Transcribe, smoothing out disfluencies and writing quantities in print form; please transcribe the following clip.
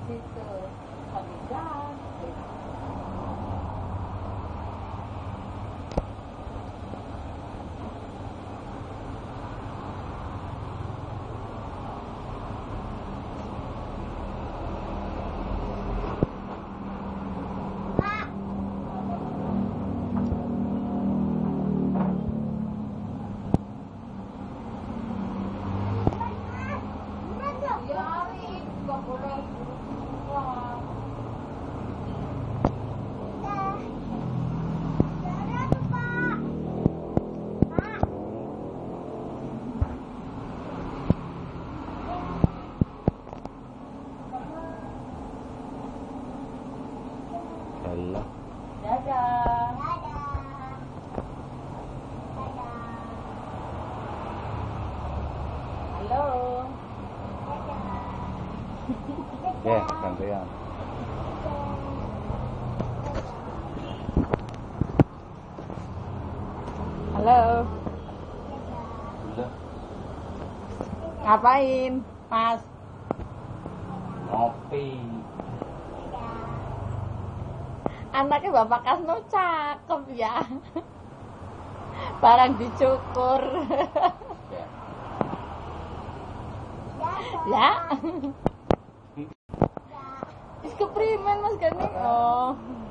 situ. Pamitan. Allah. Dadah. Halo. Ya, gantian. Halo. Udah. Ngapain, Mas? Ngopi. Anaknya Bapak Kasno cakep ya. Barang dicukur. Ya. Ya. Is keprimen Mas Gani? Oh.